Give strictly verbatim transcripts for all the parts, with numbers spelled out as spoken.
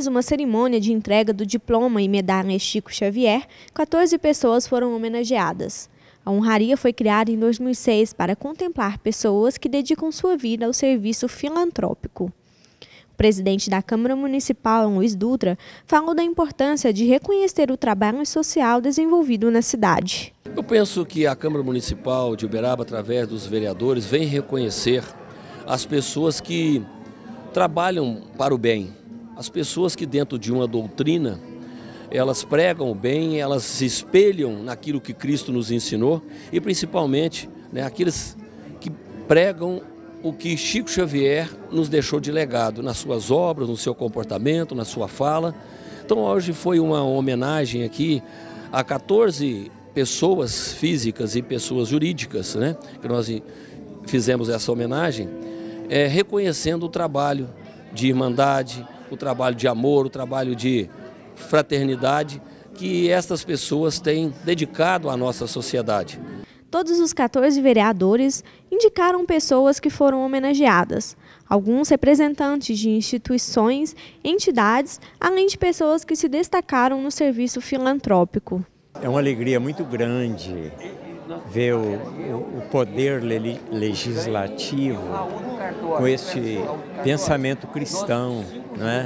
mais uma cerimônia de entrega do diploma e medalha Chico Xavier, quatorze pessoas foram homenageadas. A honraria foi criada em dois mil e seis para contemplar pessoas que dedicam sua vida ao serviço filantrópico. O presidente da Câmara Municipal, Luiz Dutra, falou da importância de reconhecer o trabalho social desenvolvido na cidade. Eu penso que a Câmara Municipal de Uberaba, através dos vereadores, vem reconhecer as pessoas que trabalham para o bem, as pessoas que dentro de uma doutrina, elas pregam o bem, elas se espelham naquilo que Cristo nos ensinou e principalmente, né, aqueles que pregam o que Chico Xavier nos deixou de legado nas suas obras, no seu comportamento, na sua fala. Então hoje foi uma homenagem aqui a quatorze pessoas físicas e pessoas jurídicas, né, que nós fizemos essa homenagem, é, reconhecendo o trabalho de irmandade, o trabalho de amor, o trabalho de fraternidade que estas pessoas têm dedicado à nossa sociedade. Todos os quatorze vereadores indicaram pessoas que foram homenageadas, alguns representantes de instituições, entidades, além de pessoas que se destacaram no serviço filantrópico. É uma alegria muito grande ver o, o, o poder le, legislativo com este pensamento cristão, não é?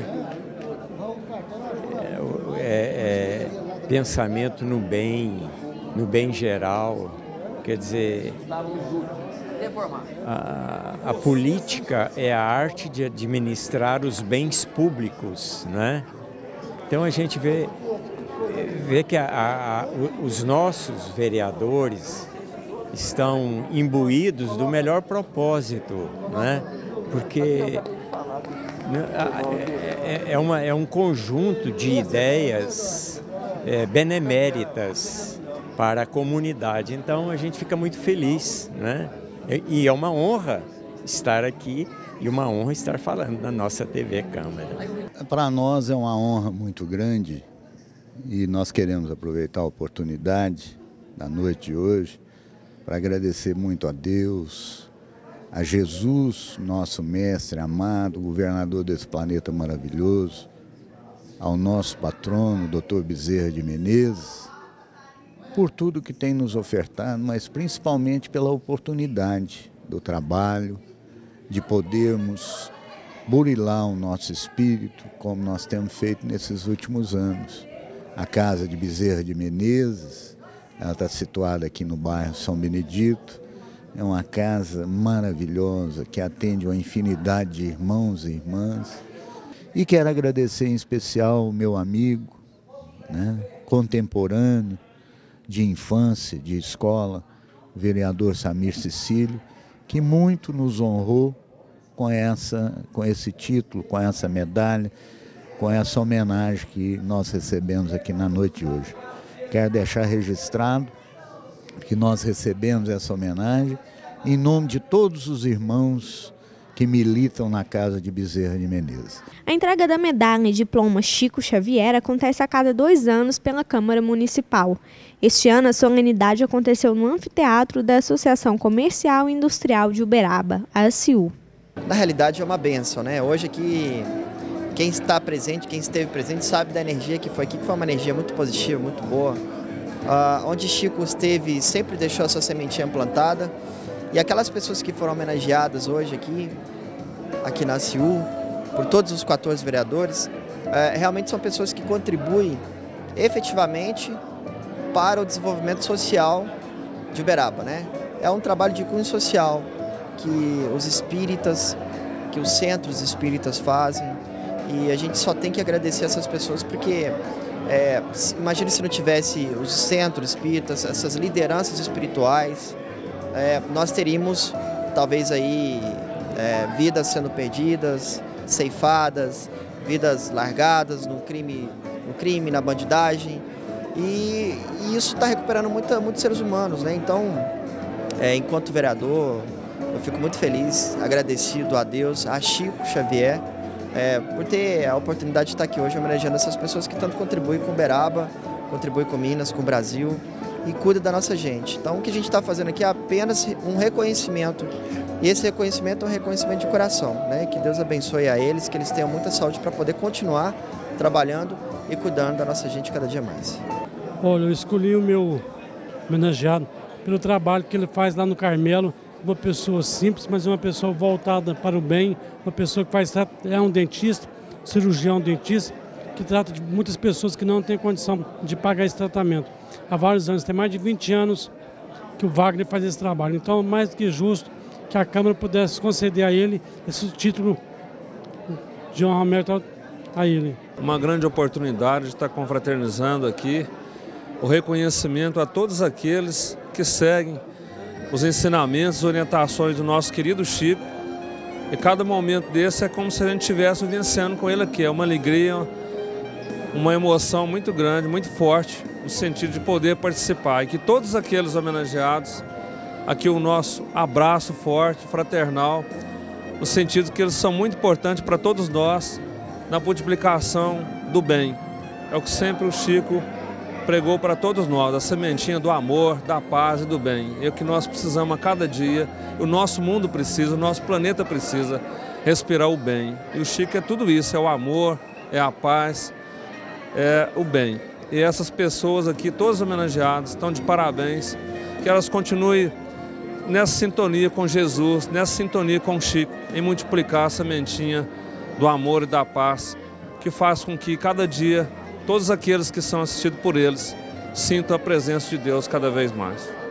É, é, é pensamento no bem, no bem geral. Quer dizer, a, a política é a arte de administrar os bens públicos, né? Então a gente vê, vê que a, a, os nossos vereadores estão imbuídos do melhor propósito, né? Porque é, é, uma, é um conjunto de ideias é, beneméritas para a comunidade. Então a gente fica muito feliz, né? E é uma honra estar aqui e uma honra estar falando na nossa T V Câmara. Para nós é uma honra muito grande e nós queremos aproveitar a oportunidade da noite de hoje para agradecer muito a Deus, a Jesus, nosso mestre amado, governador desse planeta maravilhoso, ao nosso patrono, doutor Bezerra de Menezes, por tudo que tem nos ofertado, mas principalmente pela oportunidade do trabalho, de podermos burilar o nosso espírito, como nós temos feito nesses últimos anos. A Casa de Bezerra de Menezes, ela está situada aqui no bairro São Benedito, é uma casa maravilhosa que atende uma infinidade de irmãos e irmãs. E quero agradecer em especial o meu amigo, né, contemporâneo, de infância, de escola, o vereador Samir Cecílio, que muito nos honrou com, essa, com esse título, com essa medalha, com essa homenagem que nós recebemos aqui na noite de hoje. Quero deixar registrado que nós recebemos essa homenagem em nome de todos os irmãos que militam na Casa de Bezerra de Menezes. A entrega da medalha e diploma Chico Xavier acontece a cada dois anos pela Câmara Municipal. Este ano, a solenidade aconteceu no anfiteatro da Associação Comercial e Industrial de Uberaba, a ACIU. Na realidade é uma bênção, né? Hoje aqui, quem está presente, quem esteve presente, sabe da energia que foi aqui, que foi uma energia muito positiva, muito boa. Uh, onde Chico esteve, sempre deixou a sua sementinha plantada. E aquelas pessoas que foram homenageadas hoje aqui, aqui na ACIU, por todos os quatorze vereadores, é, realmente são pessoas que contribuem efetivamente para o desenvolvimento social de Uberaba, né? É um trabalho de cunho social que os espíritas, que os centros espíritas fazem, e a gente só tem que agradecer essas pessoas porque, é, imagine se não tivesse os centros espíritas, essas lideranças espirituais, É, nós teríamos talvez aí é, vidas sendo perdidas, ceifadas, vidas largadas no crime, no crime, na bandidagem, e, e isso está recuperando muita, muitos seres humanos, né? Então, é, enquanto vereador, eu fico muito feliz, agradecido a Deus, a Chico Xavier, é, por ter a oportunidade de estar aqui hoje homenageando essas pessoas que tanto contribuem com Uberaba, contribuem com Minas, com o Brasil, e cuida da nossa gente. Então o que a gente está fazendo aqui é apenas um reconhecimento, e esse reconhecimento é um reconhecimento de coração, né? Que Deus abençoe a eles, que eles tenham muita saúde para poder continuar trabalhando e cuidando da nossa gente cada dia mais. Olha, eu escolhi o meu homenageado pelo trabalho que ele faz lá no Carmelo, uma pessoa simples, mas uma pessoa voltada para o bem, uma pessoa que faz, é um dentista, cirurgião dentista, que trata de muitas pessoas que não têm condição de pagar esse tratamento. Há vários anos, tem mais de vinte anos que o Wagner faz esse trabalho. Então, mais do que justo que a Câmara pudesse conceder a ele esse título de honra a ele. Uma grande oportunidade de estar confraternizando aqui, o reconhecimento a todos aqueles que seguem os ensinamentos, orientações do nosso querido Chico. E cada momento desse é como se a gente estivesse vivenciando com ele aqui. É uma alegria, uma emoção muito grande, muito forte, no sentido de poder participar. E que todos aqueles homenageados, aqui o nosso abraço forte, fraternal, no sentido que eles são muito importantes para todos nós na multiplicação do bem. É o que sempre o Chico pregou para todos nós, a sementinha do amor, da paz e do bem. É o que nós precisamos a cada dia, o nosso mundo precisa, o nosso planeta precisa respirar o bem. E o Chico é tudo isso, é o amor, é a paz, é o bem. E essas pessoas aqui, todas homenageadas, estão de parabéns, que elas continuem nessa sintonia com Jesus, nessa sintonia com o Chico, em multiplicar a sementinha do amor e da paz, que faz com que cada dia todos aqueles que são assistidos por eles sintam a presença de Deus cada vez mais.